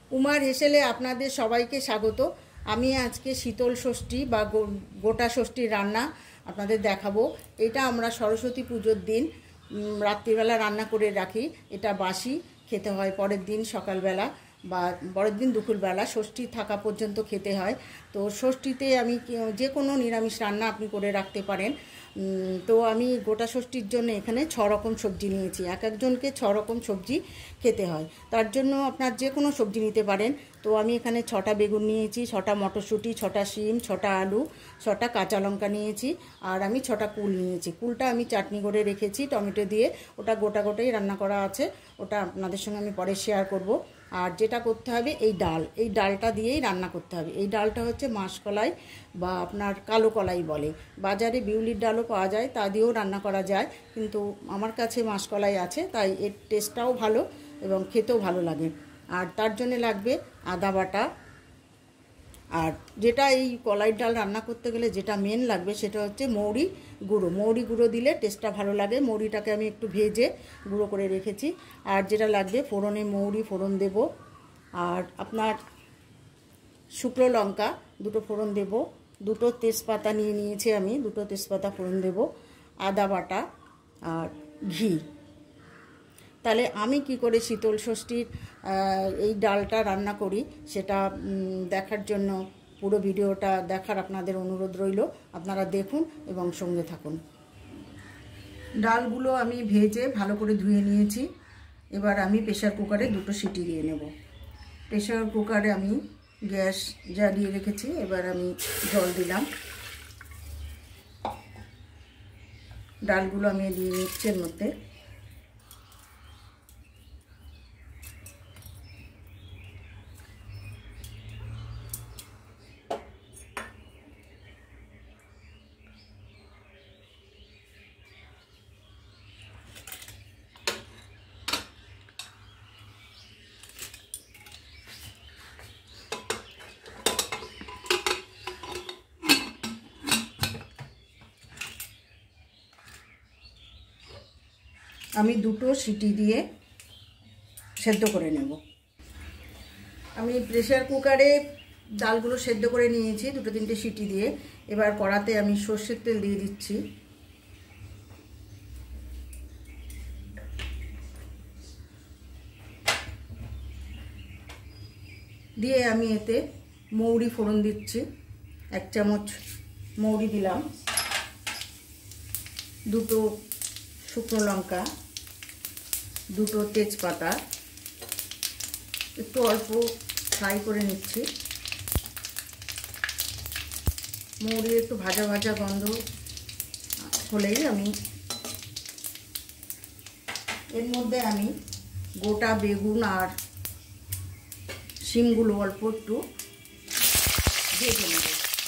উমার হেসেলে আপনাদের সবাইকে স্বাগত। আমি আজকে শীতল ষষ্ঠী বা গোটা ষষ্ঠীর রান্না আপনাদের দেখাবো। এটা আমরা সরস্বতী পুজোর দিন রাত্রিবেলা রান্না করে রাখি। এটা বাসি খেতে হয় পরের দিন সকালবেলা বা পরের দিন দুপুরবেলা, ষষ্ঠী থাকা পর্যন্ত খেতে হয়। তো ষষ্ঠীতে আমি যে কোনো নিরামিষ রান্না আপনি করে রাখতে পারেন। তো আমি গোটা ষষ্ঠীর জন্য এখানে 6 রকম সবজি নিয়েছি। এক একজনকে 6 রকম সবজি খেতে হয়, তার জন্য আপনার যে কোনো সবজি নিতে পারেন। তো আমি এখানে 6টা বেগুন নিয়েছি, 6টা মটরশুঁটি, 6টা শিম, 6টা আলু, 6টা কাঁচা লঙ্কা নিয়েছি, আর আমি 6টা কুল নিয়েছি। কুলটা আমি চাটনি করে রেখেছি টমেটো দিয়ে, ওটা গোটা গোটাই রান্না করা আছে, ওটা আপনাদের সঙ্গে আমি পরে শেয়ার করব। আর যেটা করতে হবে, এই ডালটা দিয়েই রান্না করতে হবে। এই ডালটা হচ্ছে মাসকলাই বা আপনার কালো কলাই বলে। বাজারে বিউলির ডালও পাওয়া যায়, তা দিয়েও রান্না করা যায়, কিন্তু আমার কাছে মাসকলাই আছে, তাই এর টেস্টটাও ভালো এবং খেতেও ভালো লাগে। আর তার জন্য লাগবে আদা বাটা। আর যেটা এই কলাই ডাল রান্না করতে গেলে যেটা মেন লাগবে সেটা হচ্ছে মৌরি গুঁড়ো। মৌরি গুঁড়ো দিলে টেস্টটা ভালো লাগে। মৌরিটাকে আমি একটু ভেজে গুঁড়ো করে রেখেছি। আর যেটা লাগবে ফোড়নে মৌরি ফোড়ন দেব, আর আপনার শুকনো লঙ্কা 2টো ফোড়ন দেব, 2টো তেজপাতা নিয়ে নিয়েছি আমি, 2টো তেজপাতা ফোড়ন দেব, আদা বাটা আর ঘি। তাহলে আমি কি করে শীতল ষষ্ঠীর এই ডালটা রান্না করি সেটা দেখার জন্য পুরো ভিডিওটা দেখার আপনাদের অনুরোধ রইল। আপনারা দেখুন এবং সঙ্গে থাকুন। ডালগুলো আমি ভেজে ভালো করে ধুয়ে নিয়েছি। এবার আমি প্রেসার কুকারে 2টো সিটি দিয়ে নেব। প্রেসার কুকারে আমি গ্যাস জ্বালিয়ে রেখেছি। এবার আমি জল দিলাম, ডালগুলো আমি দিয়ে নিচ্ছি এর মধ্যে। আমি 2টো সিটি দিয়ে সেদ্ধ করে নেব। আমি প্রেসার কুকারে ডালগুলো সেদ্ধ করে নিয়েছি 2-3টে সিটি দিয়ে। এবার কড়াতে আমি সর্ষের তেল দিয়ে দিচ্ছি। দিয়ে আমি এতে মৌরি ফোড়ন দিচ্ছি, 1 চামচ মৌরি দিলাম, 2টো শুকনো লঙ্কা, 2টো তেজপাতা, একটু অল্প ফ্রাই করে নিচ্ছি। মৌরি একটু ভাজা ভাজা গন্ধ হলেই আমি এর মধ্যে আমি গোটা বেগুন আর শিমগুলো অল্প একটু ভেজে নেব।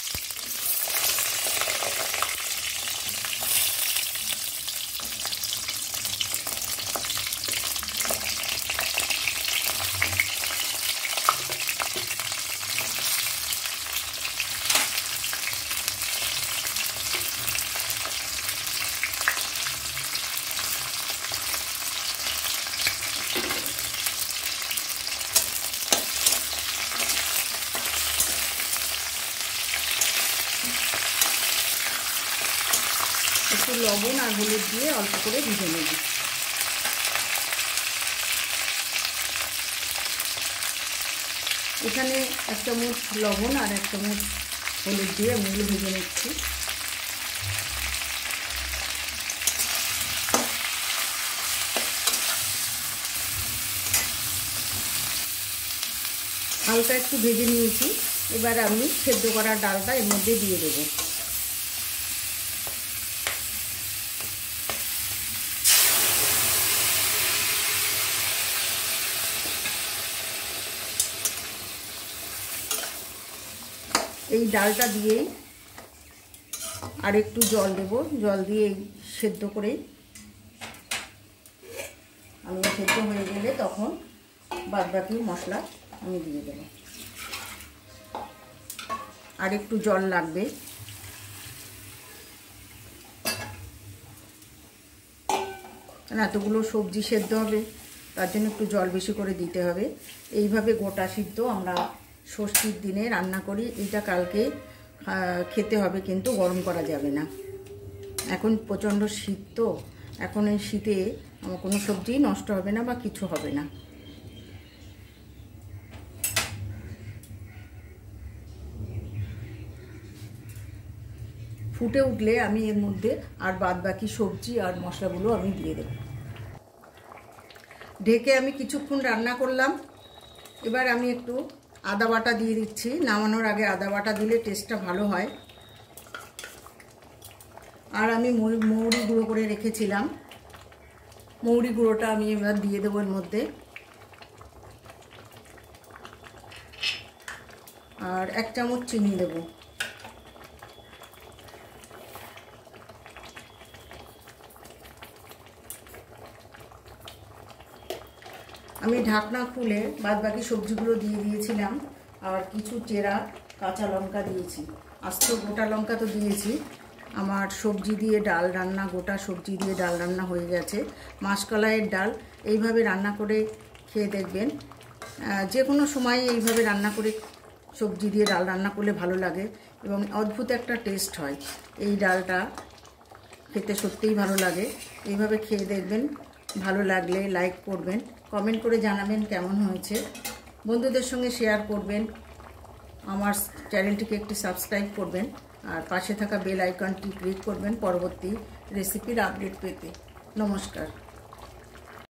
একটু লবণ আর হলুদ দিয়ে অল্প করে ভেজে নেব। এখানে 1 চামচ লবণ আর 1 চামচ হলুদ দিয়ে আমি ভেজে নিচ্ছি। হালকা একটু ভেজে নিয়েছি। এবার আমি সেদ্ধ করা ডালটা এর মধ্যে দিয়ে দেবো। এই ডালটা দিয়েই আর একটু জল দেব, জল দিয়ে সেদ্ধ করে আমি সেদ্ধ হয়ে গেলে তখন বাদবাকি মশলা আমি দিয়ে দেব। আর একটু জল লাগবে। এতগুলো সবজি সেদ্ধ হবে, তার জন্য একটু জল বেশি করে দিতে হবে। এইভাবে গোটা সিদ্ধ আমরা ষষ্ঠীর দিনে রান্না করি। এটা কালকে খেতে হবে, কিন্তু গরম করা যাবে না। এখন প্রচণ্ড শীত, তো এখন এই শীতে আমার কোনো সবজি নষ্ট হবে না বা কিছু হবে না। ফুটে উঠলে আমি এর মধ্যে আর বাদ বাকি সবজি আর মশলাগুলো আমি দিয়ে দেব। ঢেকে আমি কিছুক্ষণ রান্না করলাম। এবার আমি একটু আদা বাটা দিয়ে দিচ্ছি। নামানোর আগে আদা বাটা দিলে টেস্টটা ভালো হয়। আর আমি মৌরি গুঁড়ো করে রেখেছিলাম, মৌরি গুঁড়োটা আমি এবার দিয়ে দেবো এর মধ্যে। আর 1 চামচ চিনি দেব। আমি ঢাকনা খুলে বাদ বাকি সবজিগুলো দিয়ে দিয়েছিলাম। আর কিছু চেরা কাঁচা লঙ্কা দিয়েছি, আস্ত গোটা লঙ্কা তো দিয়েছি। আমার সবজি দিয়ে ডাল রান্না, গোটা সবজি দিয়ে ডাল রান্না হয়ে গেছে। মাসকলাইয়ের ডাল এইভাবে রান্না করে খেয়ে দেখবেন। যে কোনো সময় এইভাবে রান্না করে সবজি দিয়ে ডাল রান্না করলে ভালো লাগে এবং অদ্ভুত একটা টেস্ট হয়। এই ডালটা খেতে সত্যিই ভালো লাগে। এইভাবে খেয়ে দেখবেন, ভালো লাগলে লাইক করবেন, কমেন্ট করে জানাবেন কেমন হয়েছে, বন্ধুদের সঙ্গে শেয়ার করবেন, আমার চ্যানেলটিকে একটি সাবস্ক্রাইব করবেন আর পাশে থাকা বেল আইকনটি ক্লিক করবেন পরবর্তী রেসিপির আপডেট পেতে। নমস্কার।